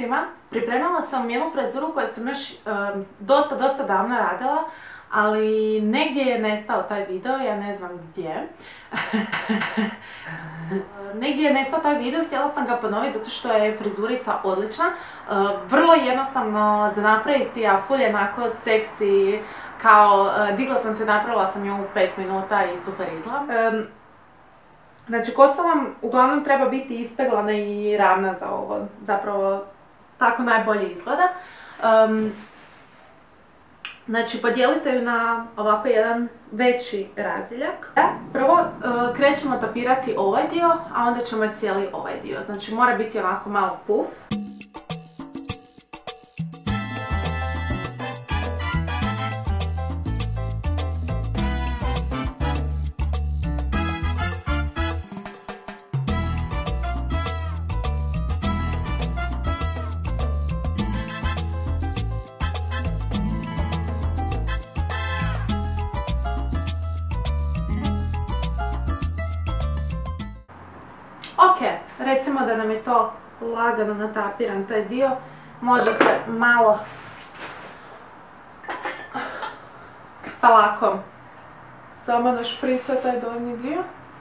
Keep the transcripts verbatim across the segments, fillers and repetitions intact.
svima, pripremila sam jednu frizuru koju sam još um, dosta, dosta davno radila, ali negdje je nestao taj video, ja ne znam gdje. Negdje je nestao taj video, htjela sam ga ponoviti zato što je frizurica odlična. Uh, vrlo jednostavno za napraviti, a full jednako seksi, kao uh, digla sam se, napravila sam ju u pet minuta i super izgleda. Um, Znači, kosa vam uglavnom treba biti ispeglana i ravna za ovo, zapravo tako najbolje izgleda. Um, znači, podijelite ju na ovako jedan veći razdiljak. Prvo uh, krećemo tapirati ovaj dio, a onda ćemo cijeli ovaj dio. Znači, mora biti onako malo puf. Ok, recimo da nam je to lagano natapiran taj dio, možete malo sa lakom samo našpricati taj donji dio.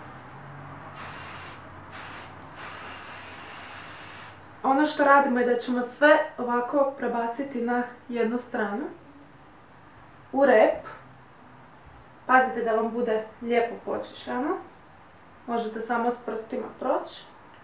Ono što radimo je da ćemo sve ovako prebaciti na jednu stranu, u rep. Pazite da vam bude lijepo počišljano. Možete samo s prstima proći.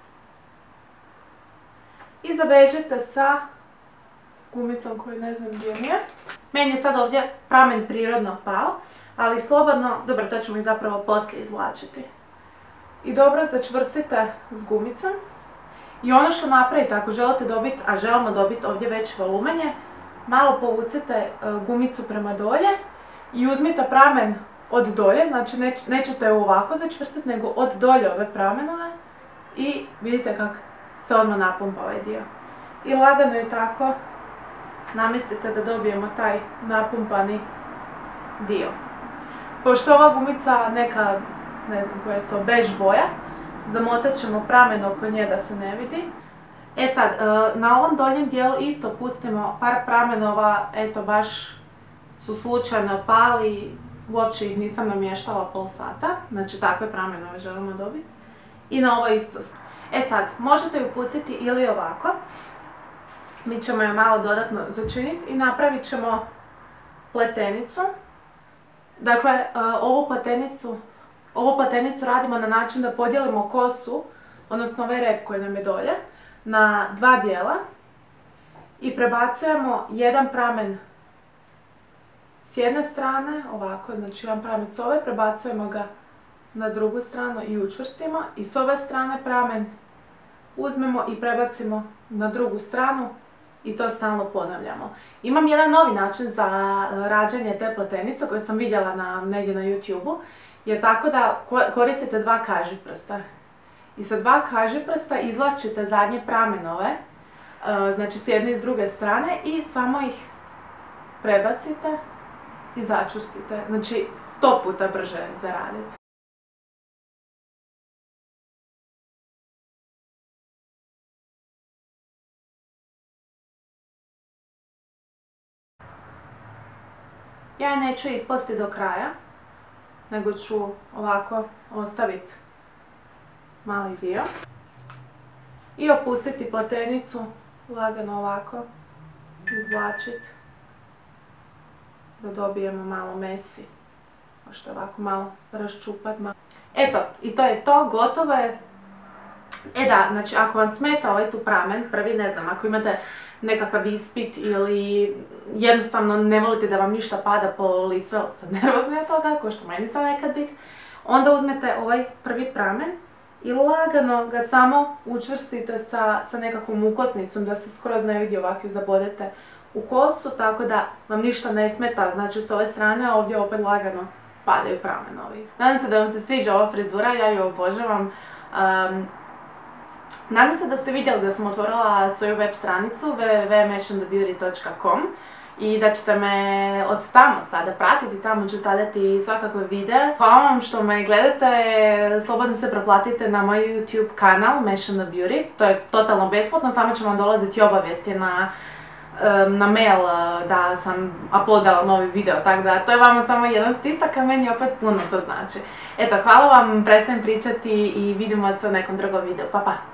I zavežite sa gumicom koju ne znam gdje mi je. Meni je sad ovdje pramen prirodno pao, ali slobodno, dobro, to ćemo i zapravo poslije izvlačiti. I dobro začvrstite s gumicom. I ono što napravite, ako želite dobiti, a želimo dobiti ovdje veće volumenje, malo povucite gumicu prema dolje i uzmite pramen od dolje, znači neć, nećete ovako začvrstiti, nego od dolje ove pramenove i vidite kako se odmah napumpa ovaj dio. I lagano je tako namjestite da dobijemo taj napumpani dio. Pošto ova gumica neka, ne znam koja je to, bež boja, zamotat ćemo pramen oko nje da se ne vidi. E sad, na ovom donjem dijelu isto pustimo par pramenova, eto baš su slučajno pali, uopće ih nisam namještala pol sata, znači takve pramenove želimo dobiti. I na ovo isto. E sad, možete ju pustiti ili ovako, mi ćemo ju malo dodatno začiniti i napravit ćemo pletenicu. Dakle, ovu pletenicu, ovu pletenicu radimo na način da podijelimo kosu, odnosno ovaj rep koji nam je dolje, na dva dijela i prebacujemo jedan pramen s jedne strane, ovako, znači jedan pramen s ove, prebacujemo ga na drugu stranu i učvrstimo i s ove strane pramen uzmemo i prebacimo na drugu stranu i to stalno ponavljamo. Imam jedan novi način za rađanje te pletenice koju sam vidjela na, negdje na YouTubeu, je tako da koristite dva kažiprsta. I sa dva kažiprsta izvlačite zadnje pramenove, znači s jedne i s druge strane i samo ih prebacite i začvrstite, znači sto puta brže za raditi. Ja neću isplasti do kraja, nego ću ovako ostaviti mali dio i opustiti pletenicu, lagano ovako izvlačiti da dobijemo malo mesi, možete ovako malo raščupati. Eto, i to je to, gotovo je. E da, znači ako vam smeta ovaj tu pramen, prvi, ne znam, ako imate nekakav ispit ili jednostavno ne volite da vam ništa pada po licu, jer ste nervozni od toga, ko što meni sad nekad biti, onda uzmete ovaj prvi pramen i lagano ga samo učvrstite sa, sa nekakvom ukosnicom da se skroz ne vidi, ovako ju zabodete u kosu, tako da vam ništa ne smeta, znači s ove strane, a ovdje opet lagano padaju pramenovi. Nadam se da vam se sviđa ova frizura, ja ju obožavam. Um, Nadam se da ste vidjeli da sam otvorila svoju web stranicu w w w dot meshonthebeauty dot com i da ćete me od tamo sada pratiti, tamo ću stavljati svakakve videe. Hvala vam što me gledate, slobodno se preplatite na moj YouTube kanal Mesh and the Beauty, to je totalno besplatno, samo će vam dolaziti obavijesti na, na mail da sam uploadala novi video, tako da to je vama samo jedan stisak, a meni opet puno to znači. Eto, hvala vam, prestajem pričati i vidimo se u nekom drugom videu, pa pa!